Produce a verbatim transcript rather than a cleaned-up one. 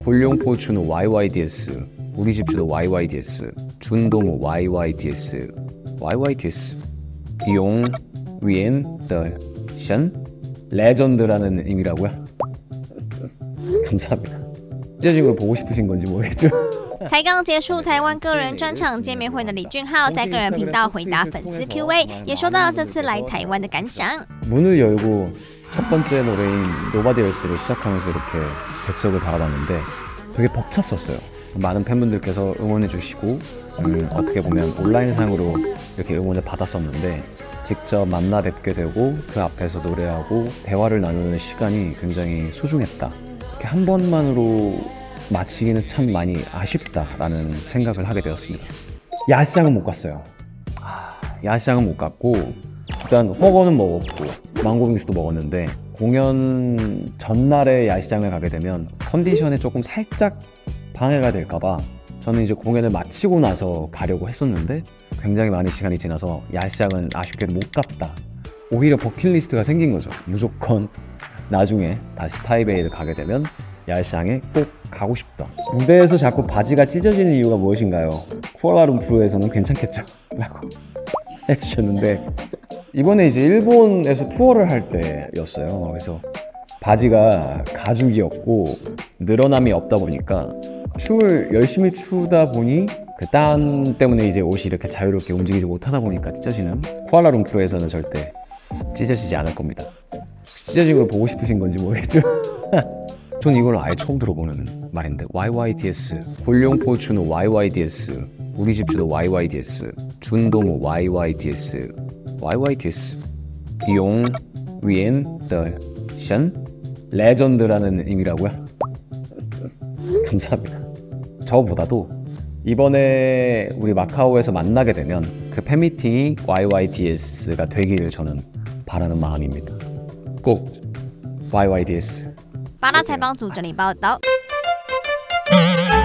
볼룡포 준호 와이와이디에스, 우리 집 주도 와이와이디에스, 준동우 와이와이디에스, 와이와이디에스, 용 위엔 더션 레전드라는 의미라고요? 감사합니다. 찢어진 걸 보고 싶으신 건지 모르겠죠. 才刚结束台湾个人专场见面会的李俊浩，在个人频道回答粉丝 Q A， 也说到这次来台湾的感想。 문을 열고 첫 번째 노래인 Nobody Else를 시작하면서 이렇게 객석을 바라봤는데 되게 벅찼었어요. 많은 팬분들께서 응원해 주시고 음, 어떻게 보면 온라인상으로 이렇게 응원을 받았었는데 직접 만나 뵙게 되고 그 앞에서 노래하고 대화를 나누는 시간이 굉장히 소중했다. 이렇게 한 번만으로 마치기는 참 많이 아쉽다라는 생각을 하게 되었습니다. 야시장은 못 갔어요. 야시장은 못 갔고 일단 허거는 먹었고 망고빙수도 먹었는데 공연 전날에 야시장을 가게 되면 컨디션에 조금 살짝 방해가 될까봐 저는 이제 공연을 마치고 나서 가려고 했었는데 굉장히 많은 시간이 지나서 야시장은 아쉽게도 못 갔다. 오히려 버킷리스트가 생긴 거죠. 무조건 나중에 다시 타이베이를 가게 되면 야시장에 꼭 가고 싶다. 무대에서 자꾸 바지가 찢어지는 이유가 무엇인가요? 쿠알라룸푸르에서는 괜찮겠죠? 라고 해주셨는데 이번에 이제 일본에서 투어를 할 때였어요. 그래서 바지가 가죽이었고 늘어남이 없다 보니까 춤을 열심히 추다 보니 그 땀 때문에 이제 옷이 이렇게 자유롭게 움직이지 못하다 보니까 찢어지는 쿠알라룸푸르에서는 절대 찢어지지 않을 겁니다. 찢어진 걸 보고 싶으신 건지 모르겠죠? 전 이걸 아예 처음 들어보는 말인데 와이와이디에스, 볼룡포 준호 와이와이디에스, 우리 집 주도 와이와이디에스, 준동우 와이와이디에스, 와이와이디에스, 용 위엔 더션 레전드라는 의미라고요? 감사합니다. 저보다도 이번에 우리 마카오에서 만나게 되면 그 팬미팅이 와이와이디에스가 되기를 저는 바라는 마음입니다. 꼭 와이와이디에스. 八大采访组整理报道。